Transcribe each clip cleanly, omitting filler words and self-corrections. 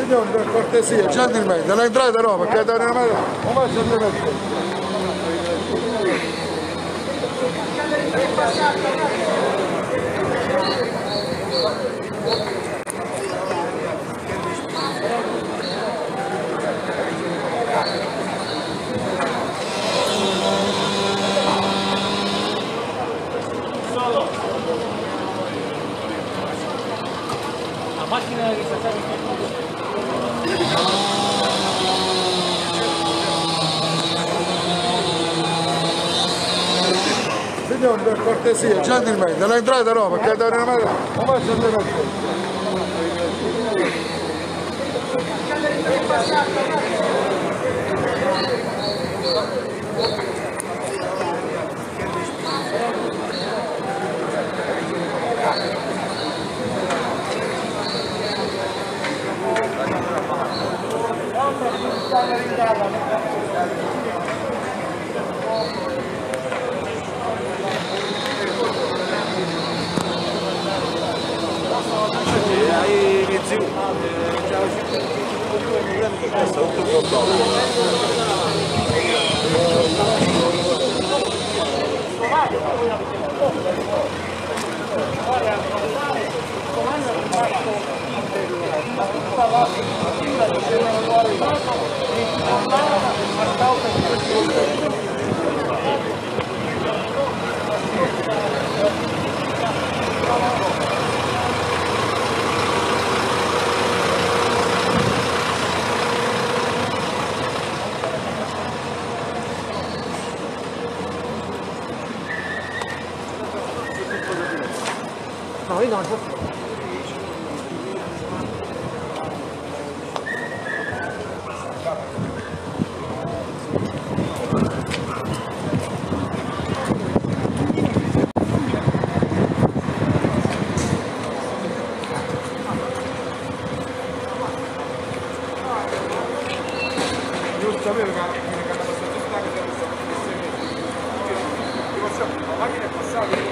Signori, per cortesia, gentilmente, non entrate no, perché da una mano non faccio il mettere. La macchina che sta Signori, per cortesia, gentilmente, non entrate no, perché da una mano non faccio il mettere. No, io non so. Io sapevo che la macchina è passata.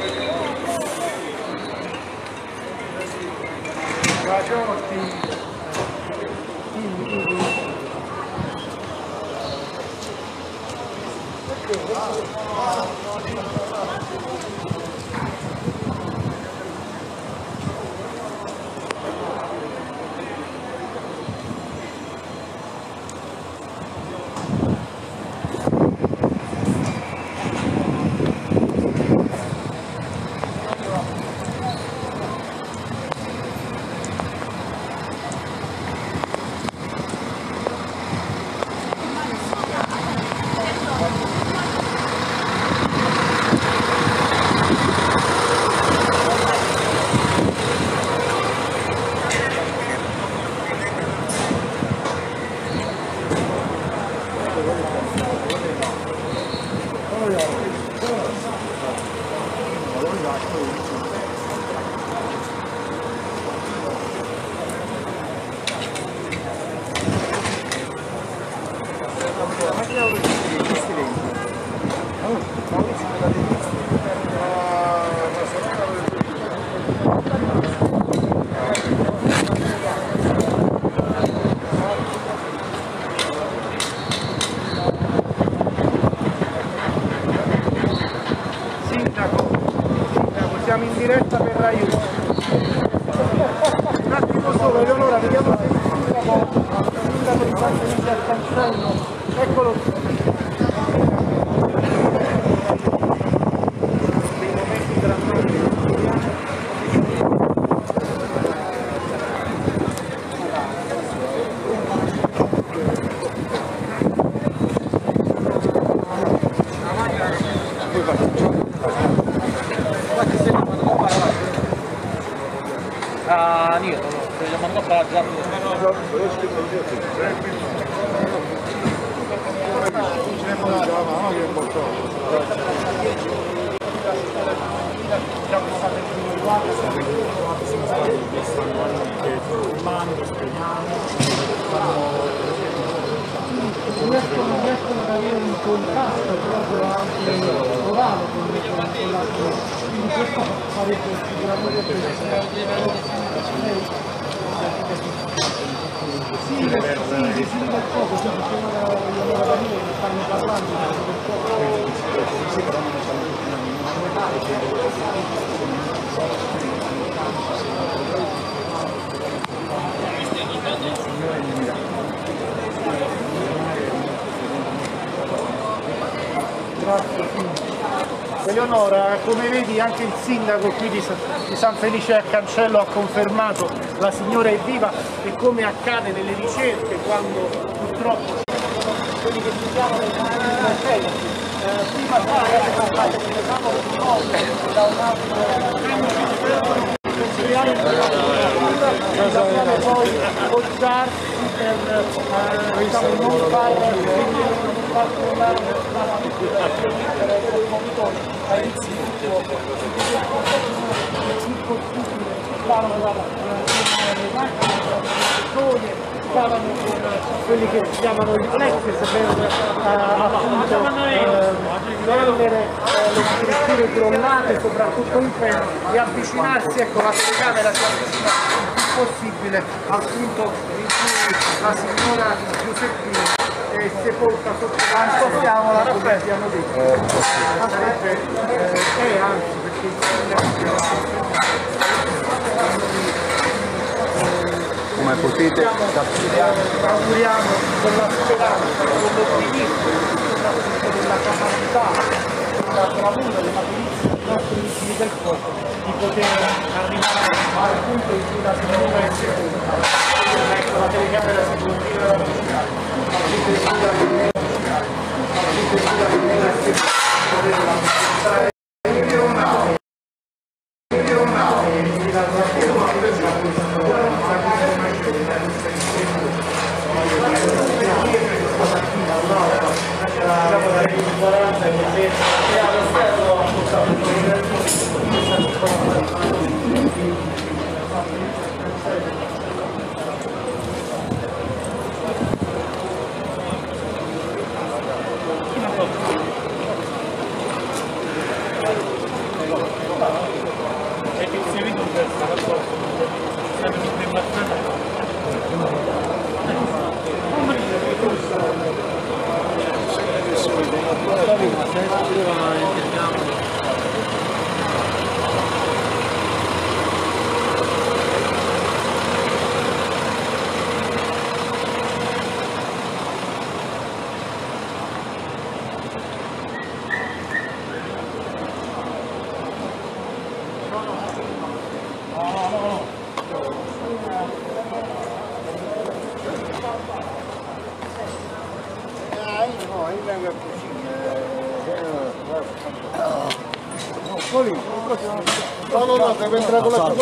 Siamo in diretta per Rai 1. Un attimo solo, allora vediamo se il sindaco di San Felice al Cancello. Eccolo. Ah, io te lo mando a già. Non riescono ad avere un contatto proprio anche orale con l'altro, quindi questo farebbe sicuramente stanno parlando del Grazie. Eleonora, come vedi anche il sindaco qui di San Felice al Cancello ha confermato la signora è viva e come accade nelle ricerche quando purtroppo quelli che si chiamano prima da un altro poi bocciarsi per non far trovare stavano con quelli che si chiamano riflexes per appunto prendere le strutture crollate, soprattutto in ferro, e avvicinarsi, ecco la telecamera si avvicina il più possibile al punto in cui la signora Giuseppini è sepolta sotto la come abbiamo detto. Sarebbe, anzi perché il sindaco come potete auguriamo con la speranza, con l'ottimismo, soprattutto della capacità, della bravura, della perizia dei nostri vigili del fuoco di poter arrivare al punto in cui la signora è sepolta. Ecco, la telecamera si continua ad avvicinare. No, deve entrare con la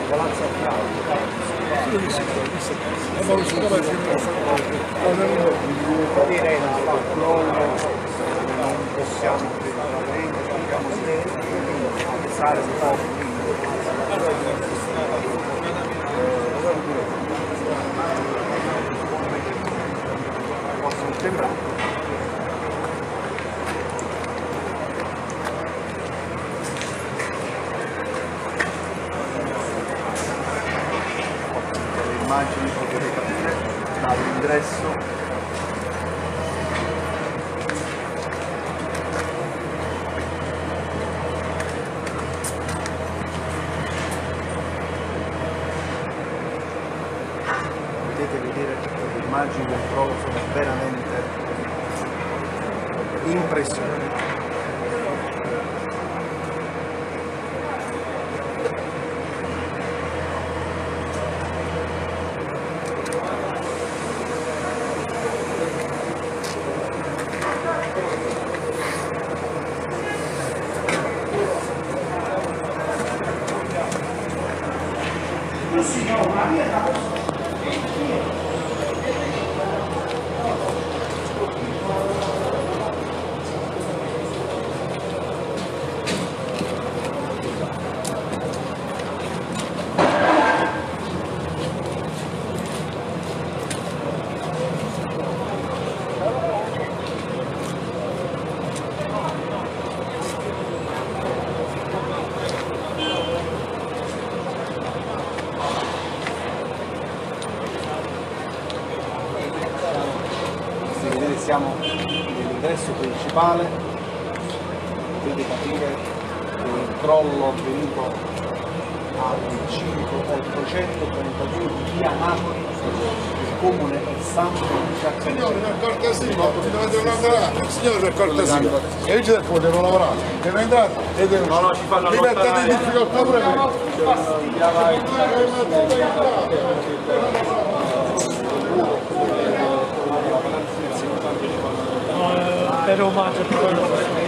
palazzo a fianco. Direi non possiamo pensare un po'. Possono sembrare. Le immagini potete capire dall'ingresso. Potete vedere che le immagini del crollo sono veramente impressionanti. Siamo nell'ingresso principale, potete capire che il crollo avvenuto al 5-832 di via Napoli, il comune è santo di Piazza. Signore, per cortesia, dovete lavorare, signore, per cortesia, e io devo lavorare, deve entrare e deve... No, ci fanno mi mettete in difficoltà pure me. Per omaggio a quello.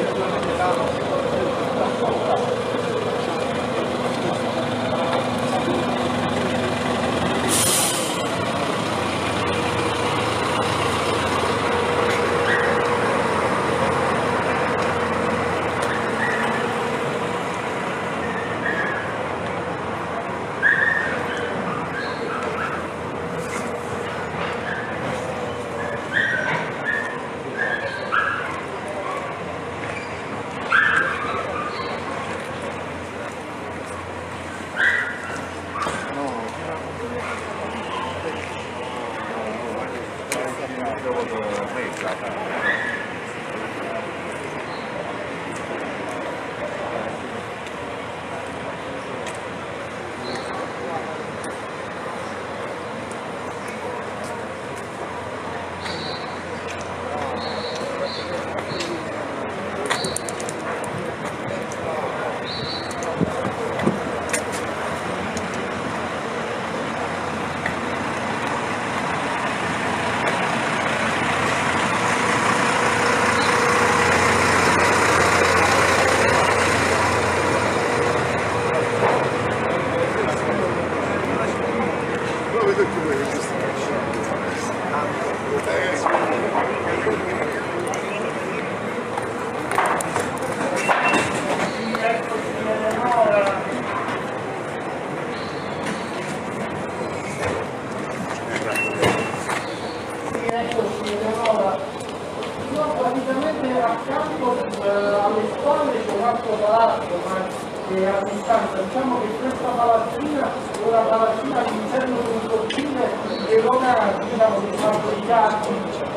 alle spalle c'è un altro palazzo, ma a distanza. Diciamo che questa palazzina è una palazzina all'interno di un cortile che non ha, diciamo, dei fabbricati,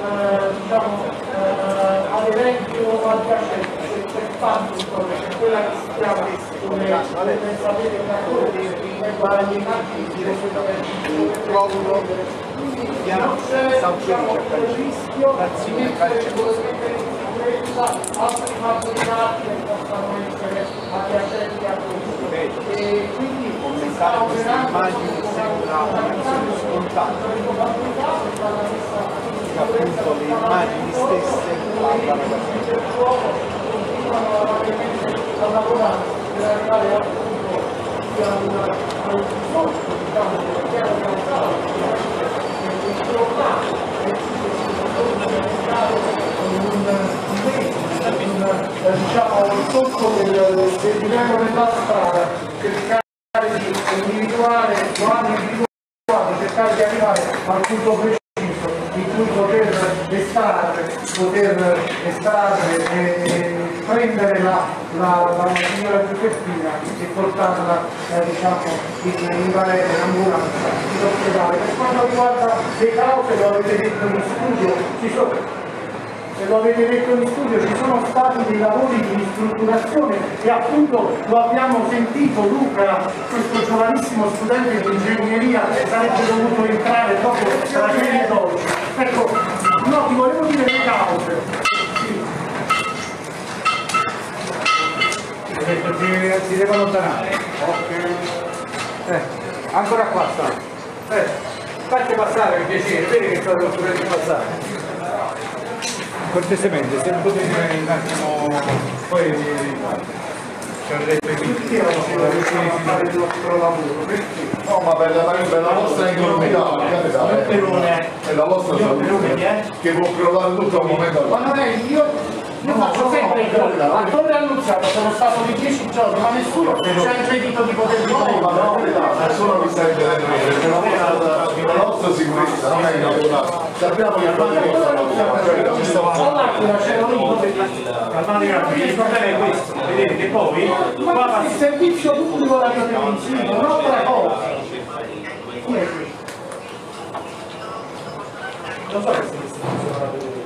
aderenti o adiacenti, c'è spazio, insomma, c'è quella che si chiama, come sapete, una corte, non c'è, diciamo, il rischio di mettere in sicurezza altri fabbricati che possano essere adiacenti a questo. E quindi si sta operando scontato, appunto le immagini stesse parlano da sé. continuano a lavorare per arrivare appunto al cercare di individuare, lo hanno individuato, cercare di arrivare al punto preciso in cui poter estrarre e prendere la signora Giuseppina e portarla diciamo in valigia, in ambulanza, in ospedale. Per quanto riguarda le cause, lo avete detto in studio, se lo avete detto in studio, ci sono stati dei lavori di ristrutturazione e appunto lo abbiamo sentito, Luca, questo giovanissimo studente di ingegneria sarebbe dovuto entrare proprio tra ieri ed oggi. Ecco, no, ti volevo dire le cause. Sì. Si deve allontanare. Ok. Ancora qua sta. Facci passare per piacere, vedi che sta costruendo passare. Cortesemente, se non potete un attimo, poi ci avrete qui fare il nostro lavoro. No, ma per la vostra incolumità, è la vostra salute che può crollare tutto a un momento. Ma non è io faccio sempre il gol. A Torre Annunziata sono stato di 10 giorni, ma nessuno ci ha impedito di poter riprendere. Nessuno mi sta impedendo, perché la nostra sicurezza non è inaugurata. Sappiamo che all'Aquila c'ero io. Calmate, il problema è questo, vedete che poi Ma il servizio pubblico la televisione, un'altra cosa. Chi è qui? non so che si funziona la televisione.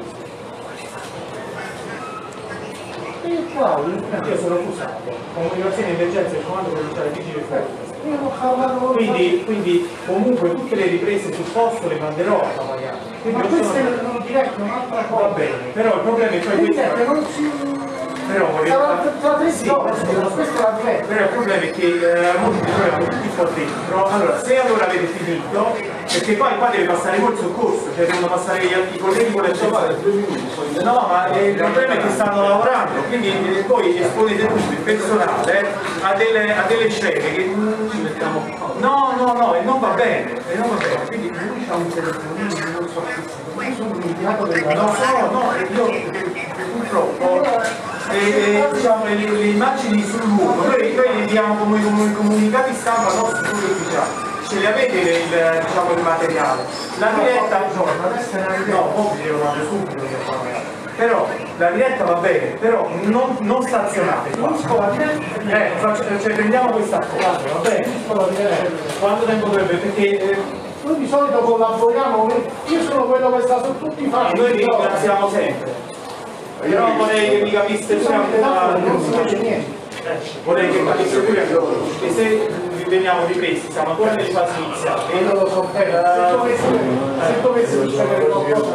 E qua, Io sono accusato, comunicazione di emergenza e comando provinciale vigili del fuoco. io non parlavo. Quindi comunque tutte le riprese sul posto le manderò a Pavagano. Ma questo è diretto un'altra cosa. Va bene, però il problema è poi questo. Non si... Però tra 3 giorni, questa è la diretta. Però il problema è che molti di noi erano tutti qua dentro. Allora, se allora avete finito, perché poi qua deve passare il soccorso, cioè devono passare i colleghi con le attività. No, ma il problema è che stanno lavorando, quindi voi esponete tutto il personale a delle scene che no, e non va bene, quindi noi c'è un telefonino, non so che sono dimenticato della io purtroppo diciamo, le immagini sul luogo, noi diamo come comunicati stampa nostri ufficiali, ce li avete diciamo, il materiale. La diretta, no, vi devo dare subito, però la diretta va bene, però non stazionate qua. Cioè prendiamo questa cosa, va bene? Quanto tempo dovrebbe? Perché noi di solito collaboriamo, io sono quello che sta su tutti i fatti. noi vi ringraziamo sempre. Però vorrei che mi capisse pure ancora, non si vede niente. vorrei che capisse pure ancora, e se veniamo ripresi, siamo ancora nelle fasi iniziali. Io non lo so bene, se dovesse succedere qualcosa,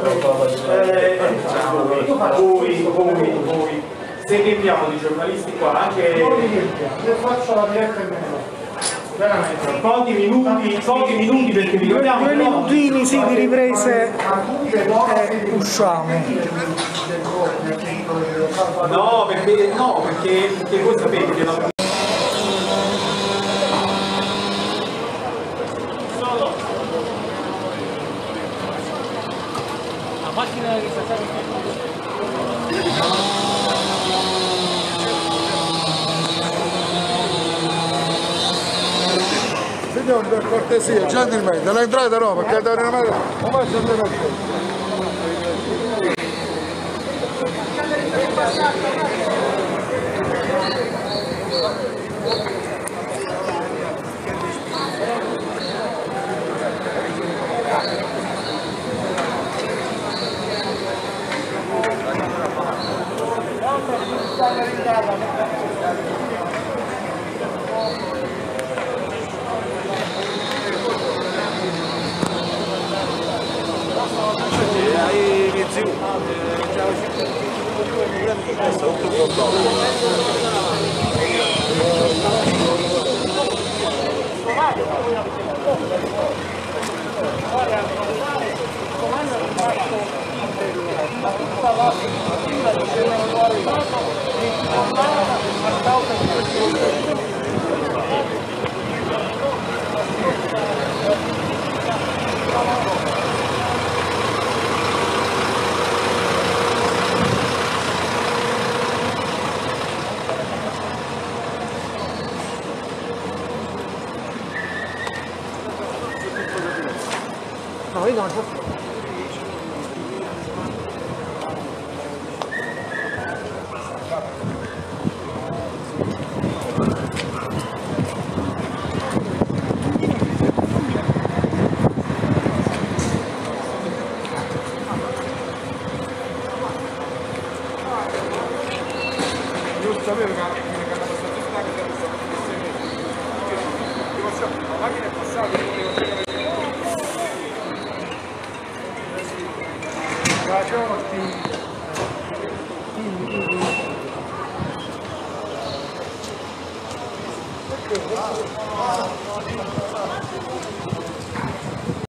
voi, se riempiamo di giornalisti qua, anche io faccio la diretta e me ne vado. veramente pochi minuti perché vi dobbiamo 2 minutini sì di riprese e usciamo. no perché voi sapete che la macchina che sta Signori, per cortesia, gentilmente, non entrate no, perché da una mano non faccio andare. No, io non so. Io sapevo che era abbastanza stanca, che era stato la macchina è passata, Ciotti.